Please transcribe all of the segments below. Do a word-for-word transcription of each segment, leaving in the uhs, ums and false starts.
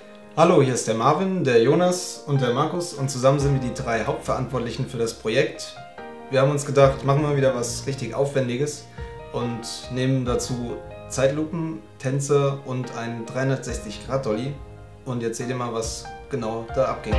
Hallo, hier ist der Marvin, der Jonas und der Markus und zusammen sind wir die drei Hauptverantwortlichen für das Projekt. Wir haben uns gedacht, machen wir wieder was richtig Aufwendiges und nehmen dazu Zeitlupen, Tänze und einen dreihundertsechzig Grad Dolly. Und jetzt seht ihr mal, was genau da abging.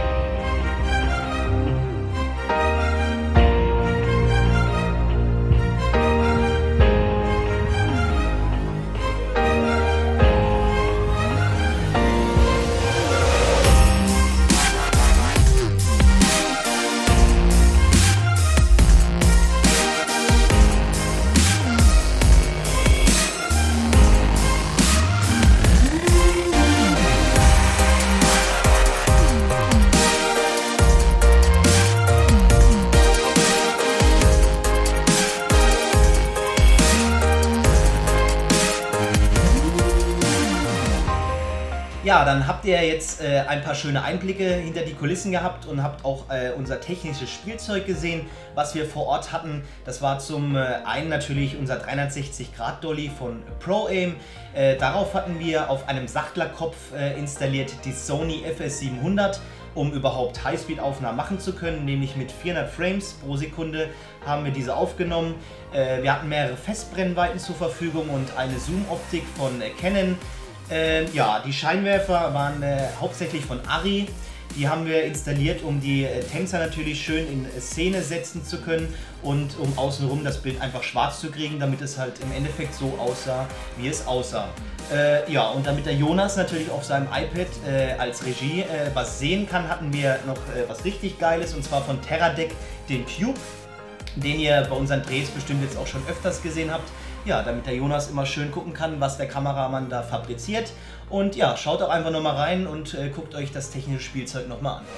Ja, dann habt ihr jetzt äh, ein paar schöne Einblicke hinter die Kulissen gehabt und habt auch äh, unser technisches Spielzeug gesehen, was wir vor Ort hatten. Das war zum äh, einen natürlich unser dreihundertsechzig Grad Dolly von Pro-Aim. Äh, darauf hatten wir auf einem Sachtlerkopf äh, installiert die Sony F S siebenhundert, um überhaupt Highspeed-Aufnahmen machen zu können, nämlich mit vierhundert Frames pro Sekunde haben wir diese aufgenommen. Äh, wir hatten mehrere Festbrennweiten zur Verfügung und eine Zoom-Optik von äh, Canon. Ähm, ja, die Scheinwerfer waren äh, hauptsächlich von Arri. Die haben wir installiert, um die äh, Tänzer natürlich schön in äh, Szene setzen zu können und um außenrum das Bild einfach schwarz zu kriegen, damit es halt im Endeffekt so aussah, wie es aussah. Äh, ja, und damit der Jonas natürlich auf seinem iPad äh, als Regie äh, was sehen kann, hatten wir noch äh, was richtig Geiles, und zwar von Teradek den Cube, den ihr bei unseren Drehs bestimmt jetzt auch schon öfters gesehen habt. Ja, damit der Jonas immer schön gucken kann, was der Kameramann da fabriziert. Und ja, schaut auch einfach nochmal rein und äh, guckt euch das technische Spielzeug nochmal an.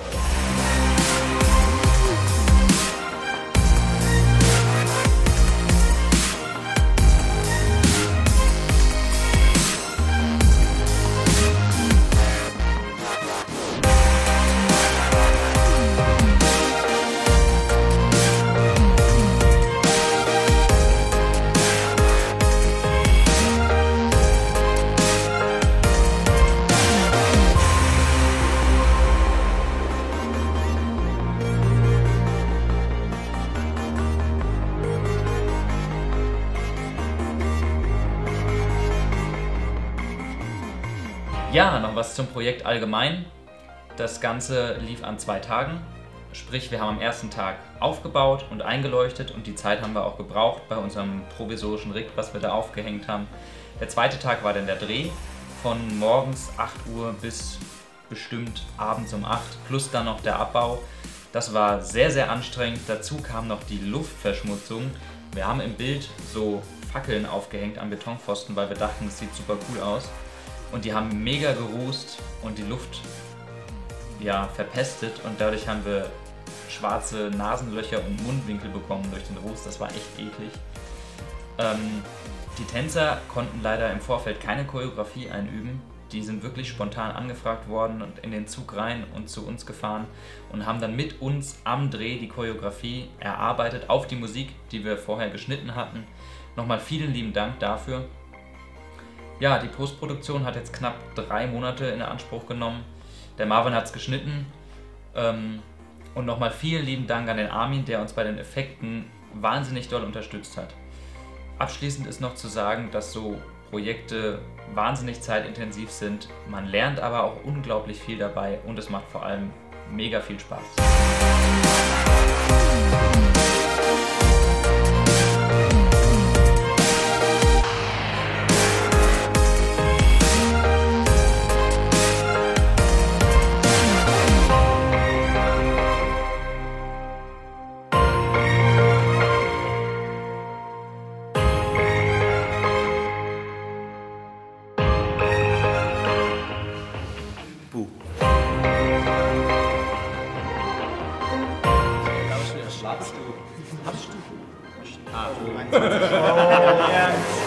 Ja, noch was zum Projekt allgemein. Das Ganze lief an zwei Tagen, sprich wir haben am ersten Tag aufgebaut und eingeleuchtet und die Zeit haben wir auch gebraucht bei unserem provisorischen Rig, was wir da aufgehängt haben. Der zweite Tag war dann der Dreh von morgens acht Uhr bis bestimmt abends um acht, plus dann noch der Abbau. Das war sehr, sehr anstrengend. Dazu kam noch die Luftverschmutzung. Wir haben im Bild so Fackeln aufgehängt an Betonpfosten, weil wir dachten, das sieht super cool aus. Und die haben mega gerußt und die Luft ja, verpestet und dadurch haben wir schwarze Nasenlöcher und Mundwinkel bekommen durch den Ruß. Das war echt eklig. Ähm, die Tänzer konnten leider im Vorfeld keine Choreografie einüben. Die sind wirklich spontan angefragt worden und in den Zug rein und zu uns gefahren und haben dann mit uns am Dreh die Choreografie erarbeitet auf die Musik, die wir vorher geschnitten hatten. Nochmal vielen lieben Dank dafür. Ja, die Postproduktion hat jetzt knapp drei Monate in Anspruch genommen. Der Marvin hat es geschnitten. Ähm, und nochmal vielen lieben Dank an den Armin, der uns bei den Effekten wahnsinnig doll unterstützt hat. Abschließend ist noch zu sagen, dass so Projekte wahnsinnig zeitintensiv sind. Man lernt aber auch unglaublich viel dabei und es macht vor allem mega viel Spaß. Buh. Schwarz, du. Hast du? Ah, du. Oh, ja.